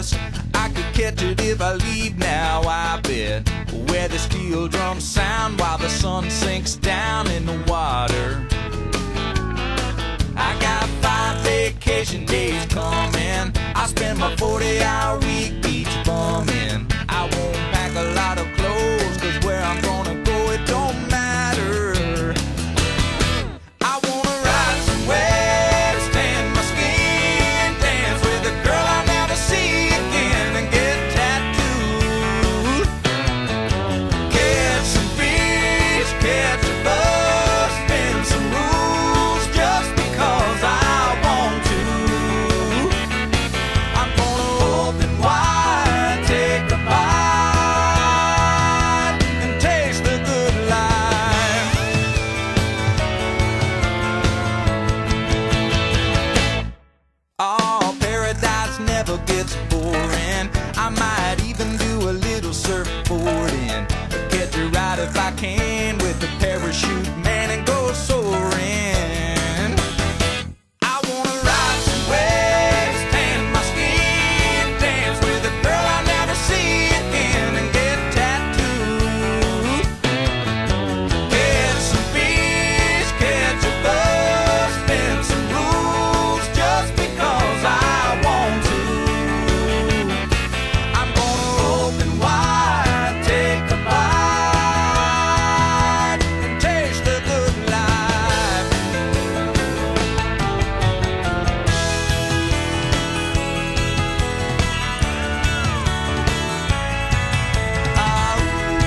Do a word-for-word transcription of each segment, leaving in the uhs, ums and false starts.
guess I could catch it if I leave now, I bet. Where the steel drums sound while the sun sinks down in the water. I got five vacation days coming. I spend my forty hour week beach bumming. I won't pack a lot of clothes, cause where I'm gonna go it don't matter. I wanna ride somewhere, stand my skin, dance with a girl I'll never see again, and get tattooed. Catch some fish, catch a bus, spin some rules just because I want to. I'm gonna open wide, take a bite, and taste the good life. Oh, paradise never gets boring. I might even do a little surfboarding. Catch a ride if I can with a parachute, man, and go soaring. I wanna ride somewhere, stand my skin, dance with a girl I'll never see again, and get tattooed. Catch some fish, catch a bus, spin some rules just because I want to. I'm gonna open wide, take a bite, and taste the good life. Ah,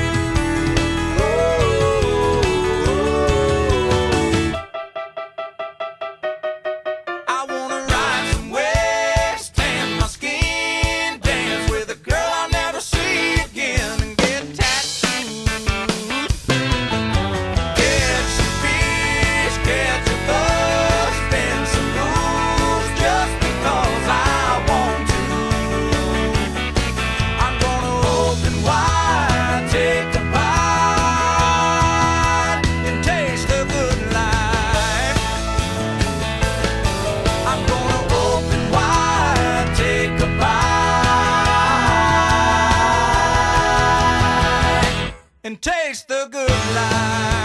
I wanna ride somewhere, stand my skin, dance with a girl I'll never see again, and get tattooed. Catch some fish, catch a bus, spin some rules just because I want to. I'm gonna open wide, take a bite, and taste the good life. I'm gonna open wide, take a bite, and taste the good life.